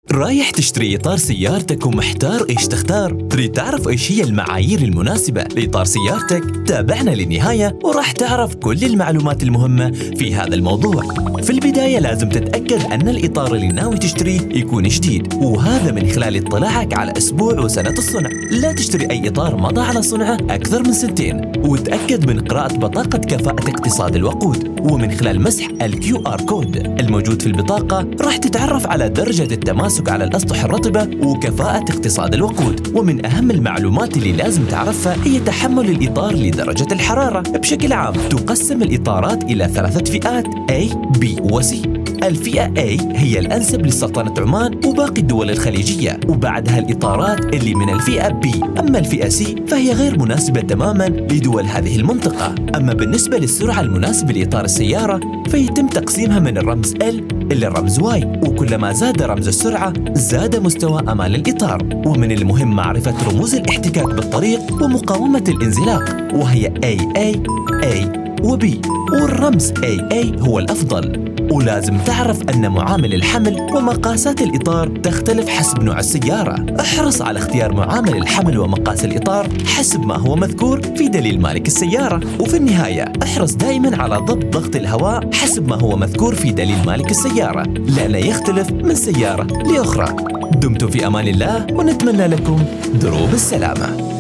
رايح تشتري إطار سيارتك ومحتار إيش تختار؟ تريد تعرف إيش هي المعايير المناسبة لإطار سيارتك؟ تابعنا للنهاية وراح تعرف كل المعلومات المهمة في هذا الموضوع. في البداية لازم تتأكد أن الإطار اللي ناوي تشتريه يكون جديد، وهذا من خلال اطلاعك على أسبوع وسنة الصنع. لا تشتري أي إطار مضى على صنعه أكثر من 2 سنين، وتأكد من قراءة بطاقة كفاءة اقتصاد الوقود، ومن خلال مسح الQR كود الموجود في البطاقة راح تتعرف على درجة التماسك على الأسطح الرطبة وكفاءة اقتصاد الوقود. ومن أهم المعلومات اللي لازم تعرفها هي تحمل الإطار لدرجة الحرارة. بشكل عام تقسم الإطارات إلى 3 فئات A B و C. الفئة A هي الأنسب لسلطنة عمان وباقي الدول الخليجية، وبعدها الإطارات اللي من الفئة B. أما الفئة C فهي غير مناسبة تماماً لدول هذه المنطقة. أما بالنسبة للسرعة المناسبة لإطار السيارة فيتم تقسيمها من الرمز L إلى الرمز Y، وكلما زاد رمز السرعة زاد مستوى أمان الإطار. ومن المهم معرفة رموز الاحتكاك بالطريق ومقاومة الانزلاق، وهي AA A و B، والرمز AA هو الأفضل. ولازم تعرف أن معامل الحمل ومقاسات الإطار تختلف حسب نوع السيارة. احرص على اختيار معامل الحمل ومقاس الإطار حسب ما هو مذكور في دليل مالك السيارة. وفي النهاية احرص دائما على ضبط ضغط الهواء حسب ما هو مذكور في دليل مالك السيارة، لأنه يختلف من سيارة لأخرى. دمتم في أمان الله ونتمنى لكم دروب السلامة.